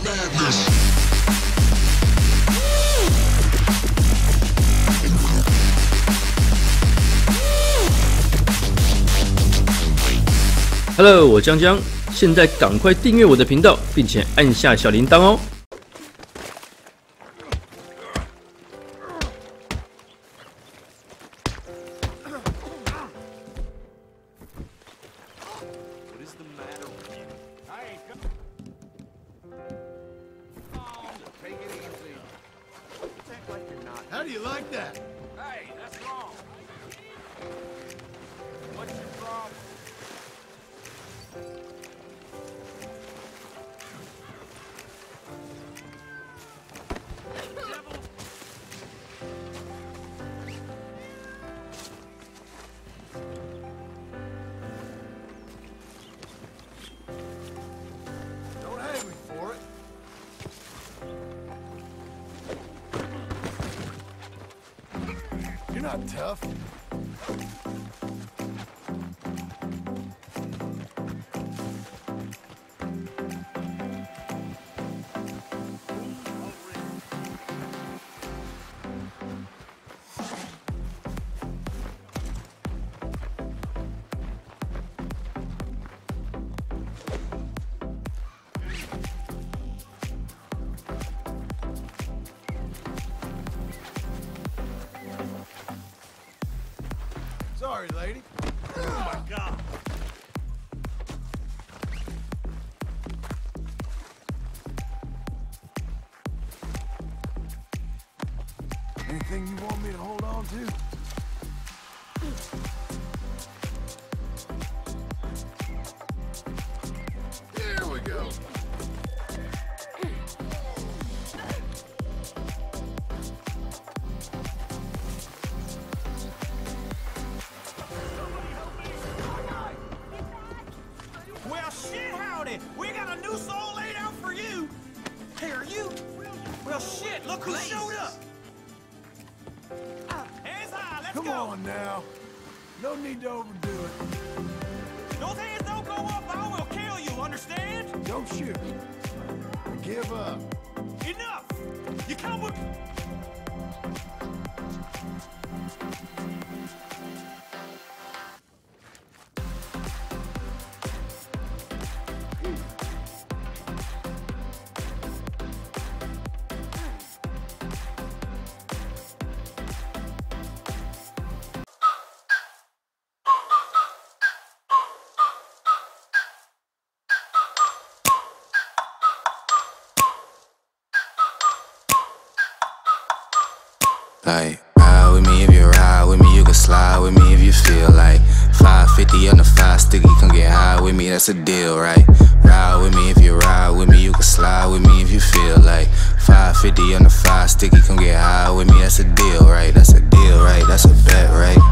Hello， 我江江，现在赶快订阅我的频道，并且按下小铃铛哦。 How do you like that? Hey, that's wrong. What's your problem? Don't hate me for it. You're not tough. Sorry, lady. Oh my God. Anything you want me to hold on to? Here we go. Well, shit, howdy. We got a new soul laid out for you. Hey, are you? Well, shit, look who showed up. Hands high, let's Come go. on now. No need to overdo it. Those hands don't go up, I will kill you, understand? Don't shoot. Give up. Enough. You come with... Like, ride with me if you ride with me, you can slide with me if you feel like 550 on the 5 sticky, come get high with me, that's a deal, right? Ride with me if you ride with me, you can slide with me if you feel like 550 on the 5 sticky, come get high with me, that's a deal, right? That's a deal, right? That's a bet, right?